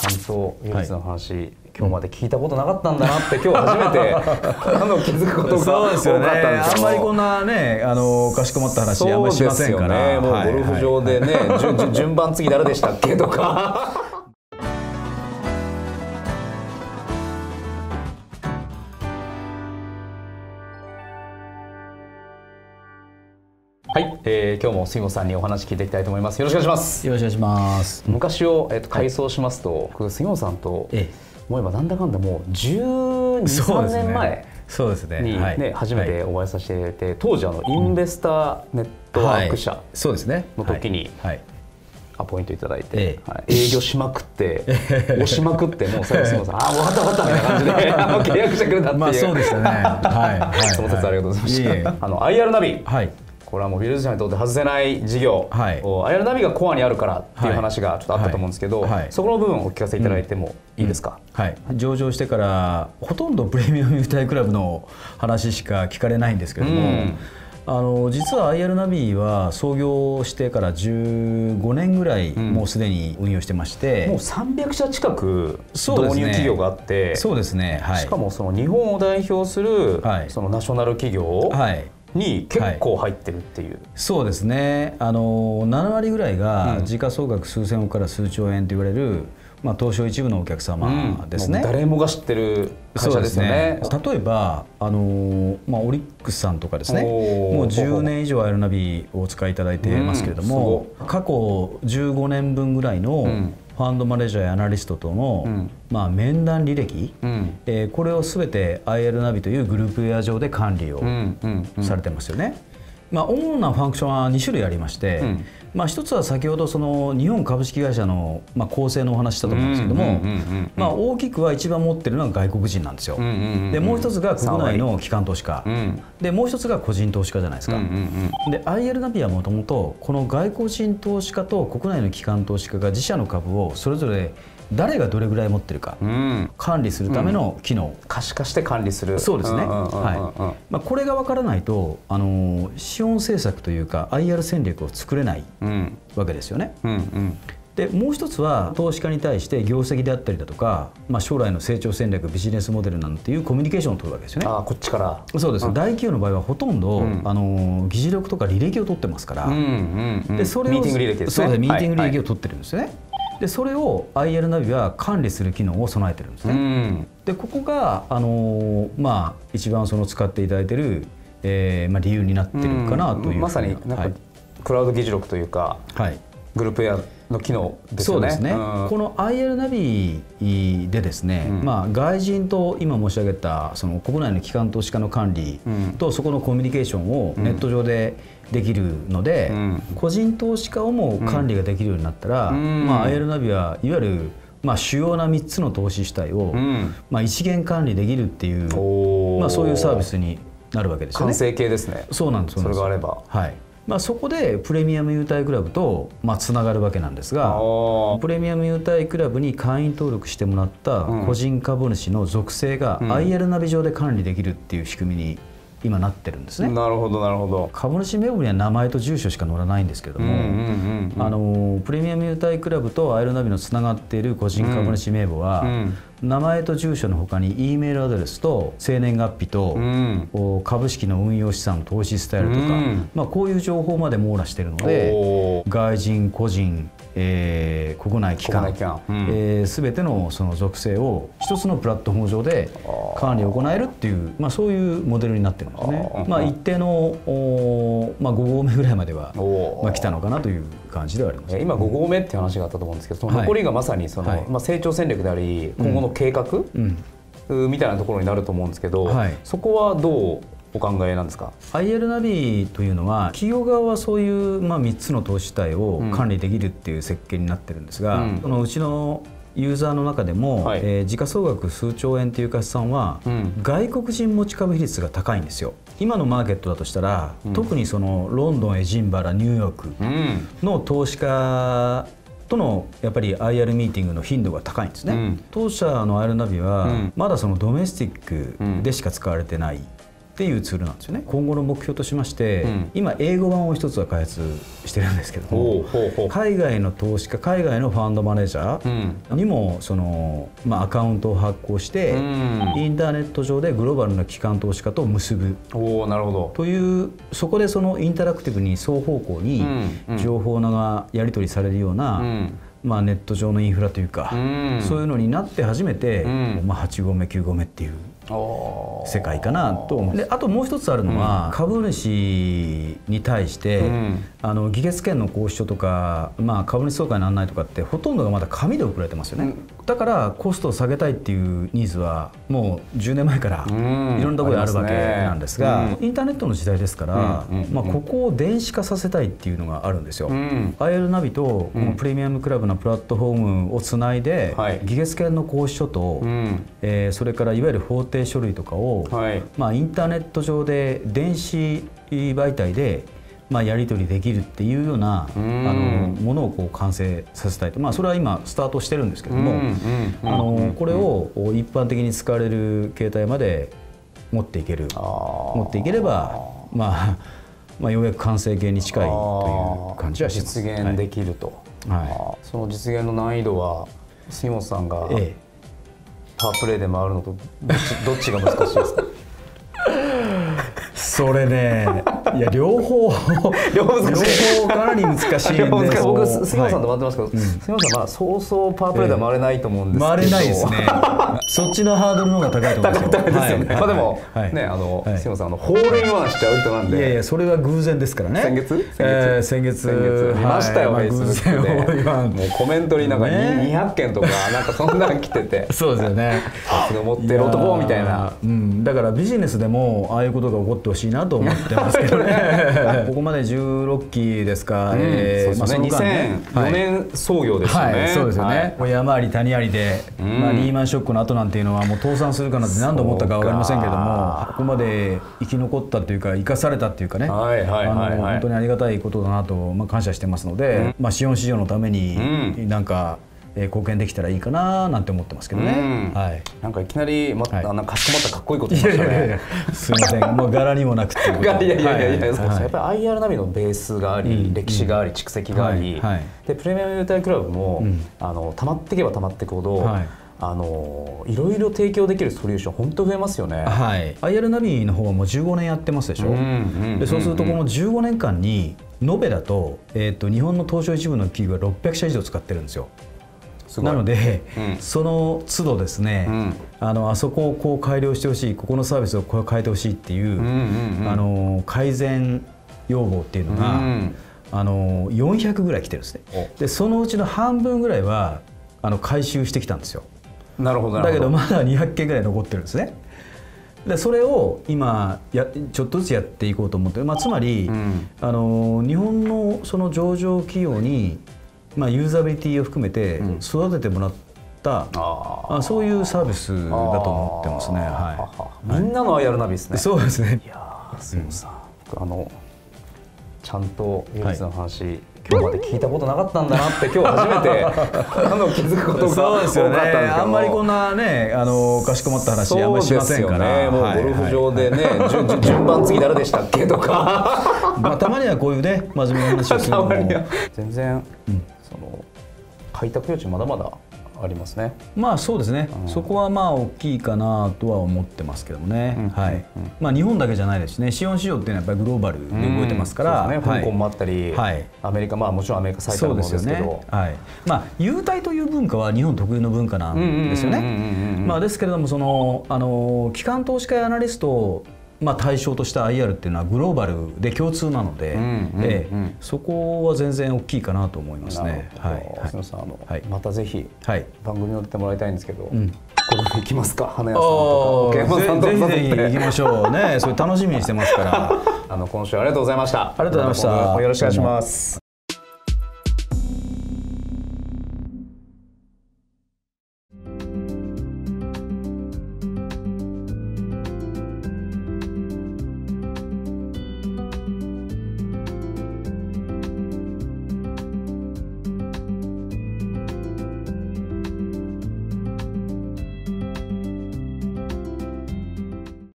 本当唯一の話、今日まで聞いたことなかったんだなって今日初めて気づくことが多かったんですよ。 あんまりこんなねかしこまった話あんまりしませんから。 もうゴルフ場でね、順番次誰でしたっけとか。はい、今日も杉本さんにお話聞いていきたいと思います。よろしくお願いします。 よろしくお願いします。 昔を、回想しますと、僕杉本さんと思えばなんだかんだもう12、13年前にね初めてお会いさせていただいて、当時インベスターネットワーク社の時にアポイントいただいて、営業しまくって押しまくってもう最後杉本さん「ああ終わった終わった」みたいな感じで契約してくれたっていう。 そうでしたね。 その説ありがとうございました。IR ナビ、これはもうビルド者にとって外せない事業、IR ナビがコアにあるからっていう話がちょっとあったと思うんですけど、そこの部分をお聞かせいただいてもいいですか。 上場してからほとんどプレミアム優待クラブの話しか聞かれないんですけれども、実は IR ナビは創業してから15年ぐらいもうすでに運用してまして、 もう300社近く導入企業があって、 そうですね、 しかもその日本を代表するそのナショナル企業に結構入ってるっていう。 そうですね、7割ぐらいが時価総額数千億から数兆円と言われる東証一部のお客様ですね。 誰もが知ってる会社ですよね。 例えばオリックスさんとかですね、もう10年以上IRナビをお使いいただいてますけれども、過去15年分ぐらいのファンドマネージャーやアナリストとの面談履歴、これを全て IR ナビというグループウェア上で管理をされてますよね。主なファンクションは2種類ありまして、一つは先ほどその日本株式会社の構成のお話したと思うんですけども、大きくは一番持ってるのは外国人なんですよ。でもう一つが国内の機関投資家で、もう一つが個人投資家じゃないですか。で IR ナビはもともとこの外国人投資家と国内の機関投資家が自社の株をそれぞれ誰がどれぐらい持ってるか管理するための機能、 可視化して管理する。 そうですね。これが分からないと資本政策というか IR 戦略を作れないわけですよね。でもう一つは投資家に対して業績であったりだとか、将来の成長戦略、ビジネスモデルなんていうコミュニケーションを取るわけですよね。 こっちから。 そうです。大企業の場合はほとんど議事録とか履歴を取ってますから、 でそれをミーティング履歴ですね。 そうです。ミーティング履歴を取ってるんですよね。でそれを IR ナビは管理する機能を備えてるんですね。でここが一番使っていただいてる理由になってるかなという。 まさになんかクラウド議事録というか、グループウェアの機能ですよね。 そうですね。この IR ナビでですね、外人と今申し上げたその国内の機関投資家の管理とそこのコミュニケーションをネット上でできるので、個人投資家をも管理ができるようになったら、IR ナビはいわゆる主要な3つの投資主体を一元管理できるっていう、そういうサービスになるわけですよね。 完成形ですね。 そうなんです。 それがあれば。 そこでプレミアム優待クラブとつながるわけなんですが、プレミアム優待クラブに会員登録してもらった個人株主の属性が IR ナビ上で管理できるっていう仕組みに今なってるんですね。 なるほどなるほど。 株主名簿には名前と住所しか載らないんですけれども、プレミアム優待クラブと IR ナビのつながっている個人株主名簿は、名前と住所のほかに E メールアドレスと生年月日と、株式の運用資産、投資スタイルとか、こういう情報まで網羅しているので、外人個人国内機関全てのその属性を一つのプラットフォーム上で管理を行えるっていう、そういうモデルになってるんですね。一定の5合目ぐらいまでは来たのかなという感じではあります。 今5合目っていう話があったと思うんですけど、その残りがまさにその成長戦略であり今後の計画みたいなところになると思うんですけど、そこはどうお考えなんですか。 IR ナビというのは企業側はそういう3つの投資主体を管理できるっていう設計になってるんですが、そのうちのユーザーの中でも、時価総額数兆円という会社さんは、外国人持ち株比率が高いんですよ。今のマーケットだとしたら、特にそのロンドン、エジンバラ、ニューヨークの投資家とのやっぱり IR ミーティングの頻度が高いんですね。当社の IR ナビはまだそのドメスティックでしか使われてないっていうツールなんですよね。今後の目標としまして、今英語版を一つは開発してるんですけども、海外の投資家、海外のファンドマネージャーにもその、アカウントを発行して、インターネット上でグローバルな機関投資家と結ぶという、そこでそのインタラクティブに双方向に情報がやり取りされるような、ネット上のインフラというか、そういうのになって初めて、8合目9合目っていう世界かなと思う。であともう一つあるのは、株主に対して、議決権の行使書とか、株主総会の案内とかってほとんどがまだ紙で送られてますよね。だからコストを下げたいっていうニーズはもう10年前からいろんなところであるわけなんですが、インターネットの時代ですから、ここを電子化させたいっていうのがあるんですよ。IR ナビとこのプレミアムクラブのプラットフォームをつないで、議決権の行使書と、それからいわゆる法定書類とかを、インターネット上で電子媒体でやり取りできるっていうようなものをこう完成させたいと、それは今スタートしてるんですけども、これを一般的に使われる形態まで持っていければ、ようやく完成形に近いという感じはします。 実現できると、その実現の難易度は杉本さんが、パワープレイで回るのとどっちが難しいですか？ それね、いや両方かなり難しいんで、 僕杉本さんと回ってますけど、杉本さんそうそうパワープレイでは回れないと思うんですけど、 回れないですね。そっちのハードルの方が高いと思いますよ。 高いですよね。でもね、杉本さんホールインワンしちゃう人なんで。 いやそれは偶然ですからね。 先月見ましたよ、フェイスブックで。もうコメントになんか200件とかなんかそんなん来てて、 そうですよね。 さすが持ってる男みたいな。 だからビジネスでもああいうことが起こってほしいなと思ってますけどね。ここまで16期ですか。 2004年創業ですよね。 そうですよね。山あり谷ありで、リーマンショックの後なんていうのはもう倒産するかなって何度思ったか分かりませんけども、ここまで生き残ったっていうか生かされたっていうかね、本当にありがたいことだなと感謝してますので、資本市場のためになんか貢献できたらいいかななんて思ってますけどね。 なんかいきなりかしこまったかっこいいこと言いましたね。 すみません、もう柄にもなくっていうことで。 やっぱり IR ナビのベースがあり、歴史があり、蓄積があり、でプレミアム優待クラブも溜まっていけば溜まっていくほど、いろいろ提供できるソリューション本当増えますよね。 IR ナビの方はもう15年やってますでしょ。でそうするとこの15年間に延べだと日本の東証一部の企業が600社以上使ってるんですよ。なので、その都度ですね、あそこをこう改良してほしい、ここのサービスをこう変えてほしいっていう改善要望っていうのが400ぐらい来てるんですね。でそのうちの半分ぐらいは回収してきたんですよ。 なるほど。 だけどまだ200件ぐらい残ってるんですね。でそれを今ちょっとずつやっていこうと思って、つまり、日本のその上場企業にユーザビリティを含めて育ててもらった、そういうサービスだと思ってますね。 みんなの IR ナビですね。 そうですね。 いや杉本さん、ちゃんと唯一の話今日まで聞いたことなかったんだなって今日初めて気づくことが多かったんですけど、 あんまりこんなねかしこまった話あんまりしませんから。 もうゴルフ場でね、順番次誰でしたっけとかたまにはこういうね真面目な話をするのも全然開拓余地まだまだありますね。 そうですね。そこは大きいかなとは思ってますけどもね。日本だけじゃないですしね。資本市場っていうのはやっぱりグローバルで動いてますから、 香港もあったり、アメリカもちろんアメリカ最大のものですけど、 優待という文化は日本特有の文化なんですよね。ですけれども機関投資家やアナリスト対象とした IR っていうのはグローバルで共通なので、そこは全然大きいかなと思いますね。 杉本さんまたぜひ番組に出てもらいたいんですけど、ゴルフ行きますか？花屋さんとか奥山さんとかぜひ行きましょうね。それ楽しみにしてますから。 今週ありがとうございました。 ありがとうございました。 よろしくお願いします。